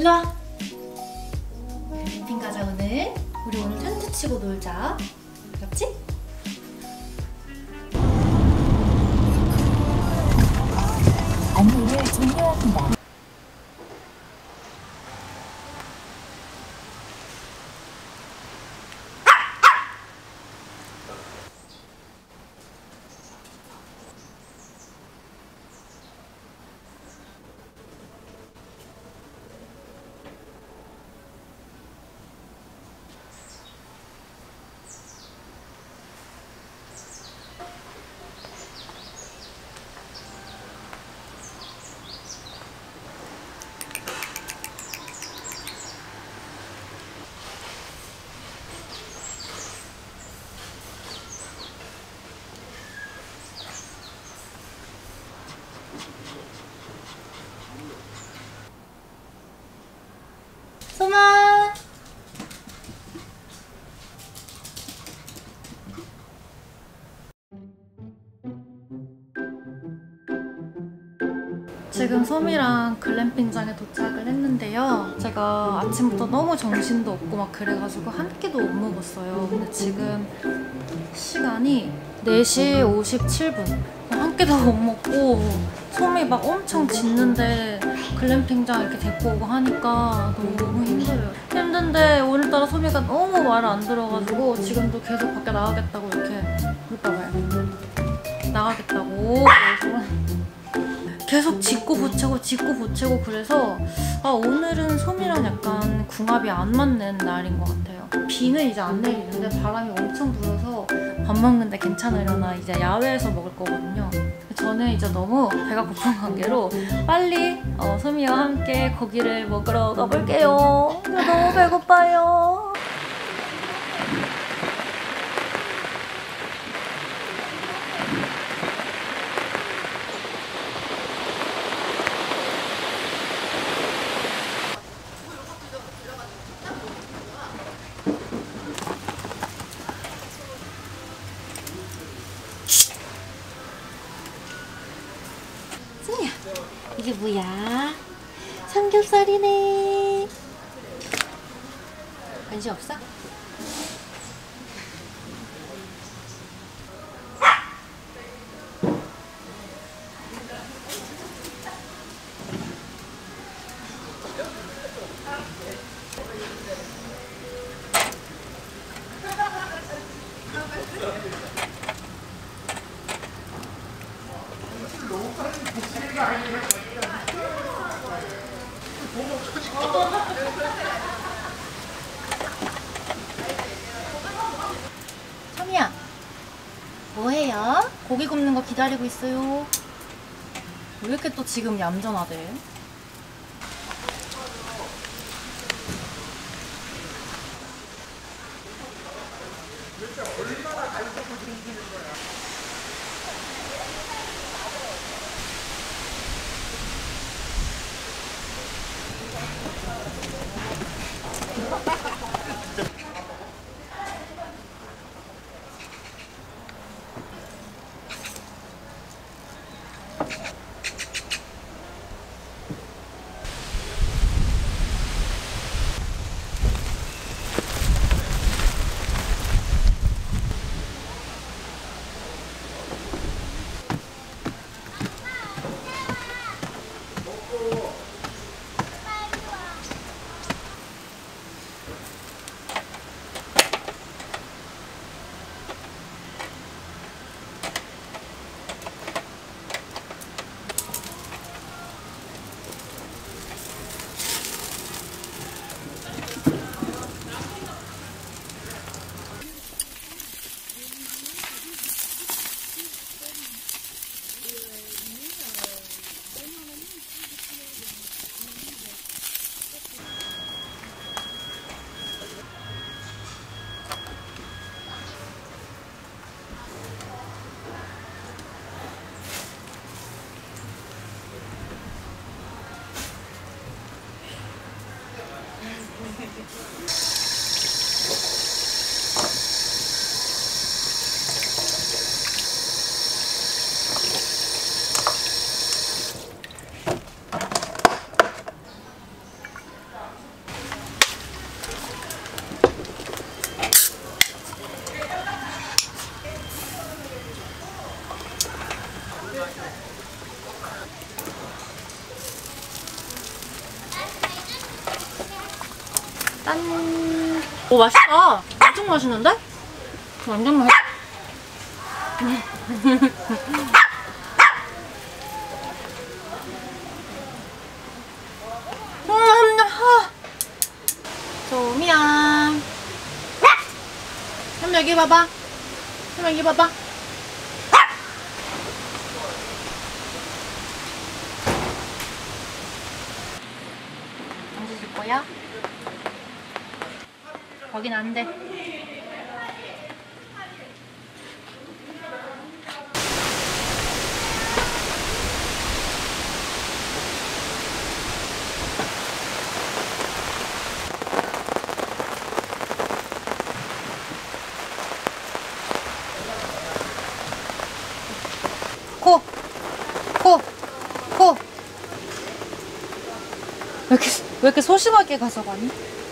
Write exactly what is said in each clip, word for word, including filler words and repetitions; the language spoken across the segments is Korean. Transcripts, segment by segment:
일로와. 글램핑 가자 오늘. 우리 오늘 텐트 치고 놀자. 그렇지? 안내를 종료합니다. 소마. 지금 소미랑 글램핑장에 도착을 했는데요. 제가 아침부터 너무 정신도 없고 막 그래가지고 한 끼도 못 먹었어요. 근데 지금 시간이 네 시 오십칠 분. 한 끼도 못 먹고 소미 막 엄청 짖는데 글램핑장 이렇게 데리고 오고 하니까 너무 힘들어요. 힘든데 오늘따라 소미가 너무 말을 안 들어가지고 지금도 계속 밖에 나가겠다고 이렇게 못 봐봐요. 나가겠다고 계속 짖고 보채고 짖고 보채고 그래서 아 오늘은 소미랑 약간 궁합이 안 맞는 날인 것 같아요. 비는 이제 안 내리는데 바람이 엄청 불어서 밥 먹는데 괜찮으려나 이제 야외에서 먹을 거거든요. 저는 이제 너무 배가 고픈 관계로 빨리 어, 소미와 함께 고기를 먹으러 가볼게요. 너무 배고파요. 소미야, 이게 뭐야? 삼겹살이네. 관심 없어? 소미야, 뭐해요? 고기 굽는 거 기다리고 있어요. 왜 이렇게 또 지금 얌전하대? 짠! 오, 맛있다! 엄청 맛있는데? 완전 맛있어. 소미야. 형 여기 봐봐. 형 여기 봐봐. 앉아줄 거야? 거긴 안 돼. 코! 코! 코! 왜 이렇게, 왜 이렇게 소심하게 가져가니?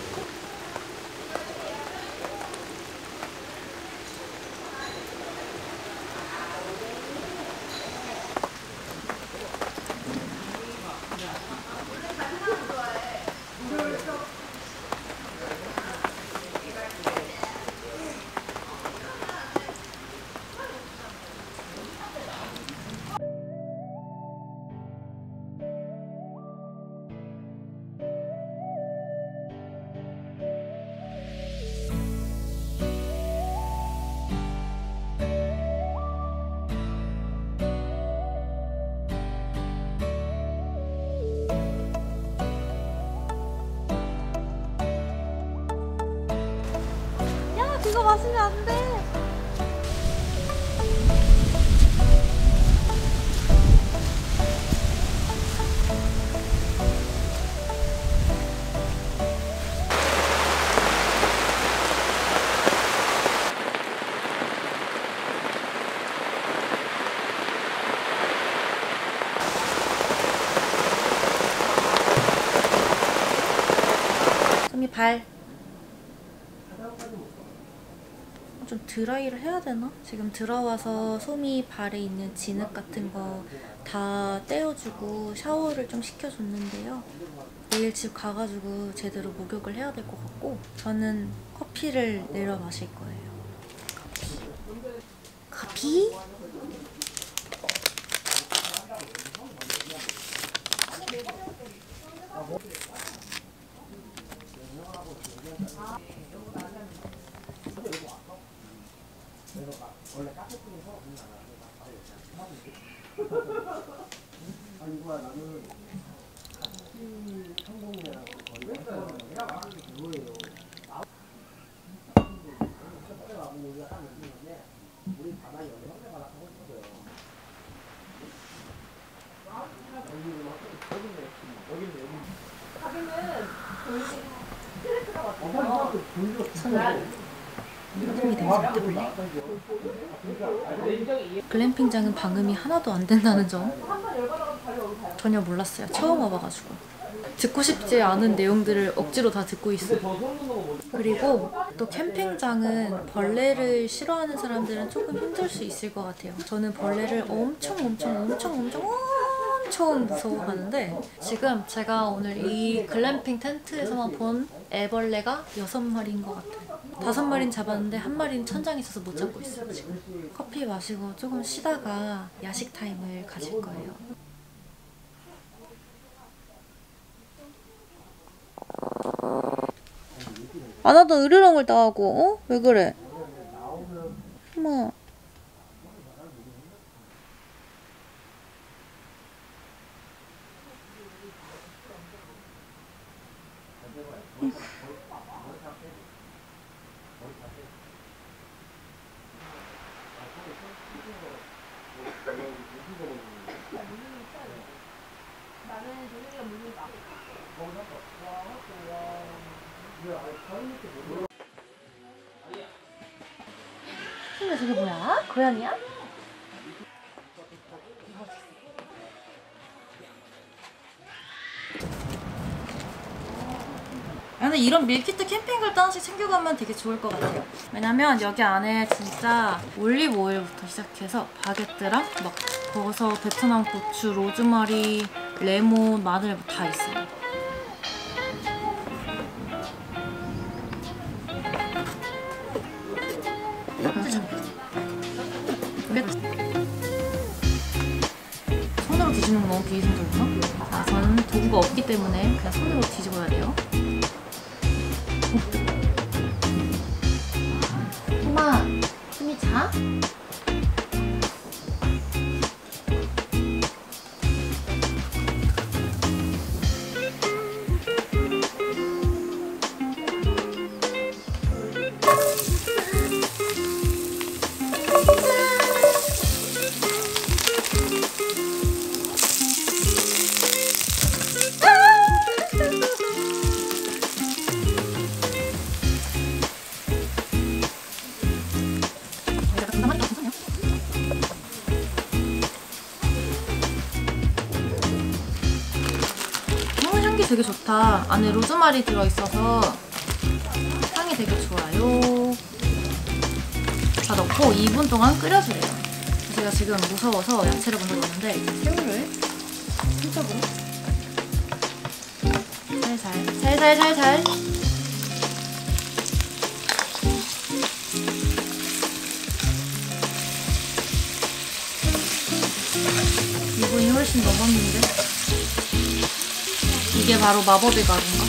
이거 마시면 안 돼. 소미 발. 좀 드라이를 해야 되나? 지금 들어와서 소미 발에 있는 진흙 같은 거 다 떼어주고 샤워를 좀 시켜줬는데요. 내일 집 가가지고 제대로 목욕을 해야 될 것 같고 저는 커피를 내려 마실 거예요. 커피? 커피? 글램핑장은 방음이 하나도 안 된다는 점 전혀 몰랐어요. 처음 와봐가지고 듣고 싶지 않은 내용들을 억지로 다 듣고 있어요. 그리고 또 캠핑장은 벌레를 싫어하는 사람들은 조금 힘들 수 있을 것 같아요. 저는 벌레를 엄청 엄청 엄청 엄청 엄청 무서워하는데 지금 제가 오늘 이 글램핑 텐트에서만 본 애벌레가 여섯 마리인 것 같아요. 다섯 마리는 잡았는데 한 마리는 천장에 있어서 못 잡고 있어요. 지금 커피 마시고 조금 쉬다가 야식 타임을 가질 거예요. 아, 나도 으르렁을 따하고. 어? 왜 그래? 엄마. 근데 저게 뭐야? 고양이야? 야, 근데 이런 밀키트 캠핑 갈 때 하나씩 챙겨가면 되게 좋을 것 같아요. 왜냐면 여기 안에 진짜 올리브 오일부터 시작해서 바게트랑 막 버섯, 베트남 고추, 로즈마리, 레몬, 마늘 다 있어요. 이거 없기 때문에 그냥 손으로 뒤집어야 돼요. 엄마, 숨이 자? 향기 되게 좋다. 안에 로즈마리 들어있어서 향이 되게 좋아요. 다 넣고 이 분 동안 끓여주래요. 제가 지금 무서워서 야채를 먼저 넣었는데 새우를 한쪽으로 살살 살살살살 이 분이 훨씬 넘었는데 이게 바로 마법의 가루인가?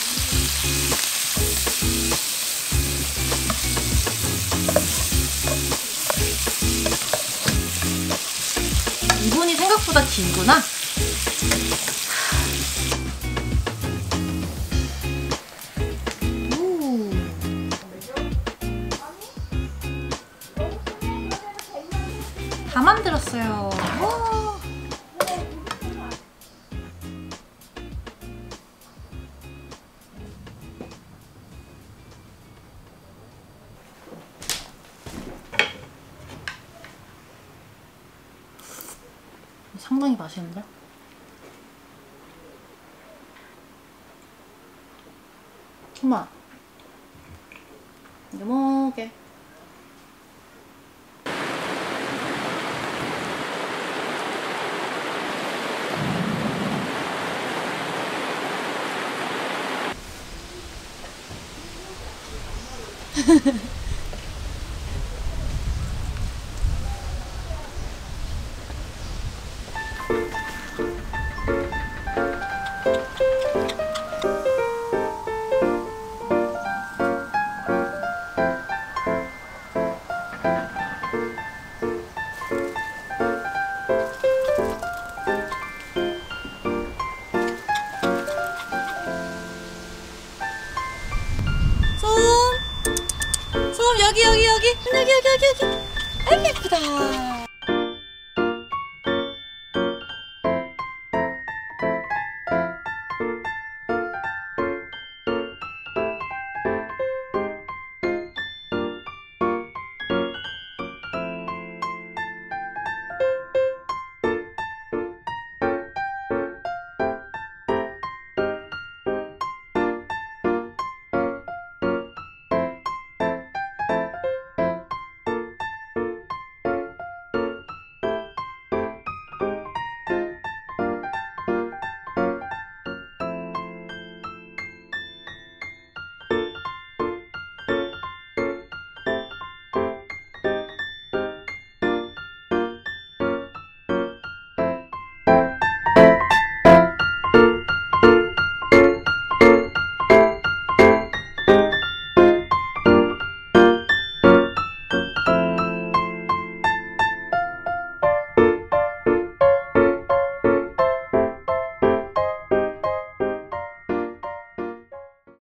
이 분이 생각보다 길구나? 오. 다 만들었어요. 오. 상당히 맛있는데? 엄마, 이거 먹게. 여기 여기 여기 여기 여기 여기 여기 아이 예쁘다.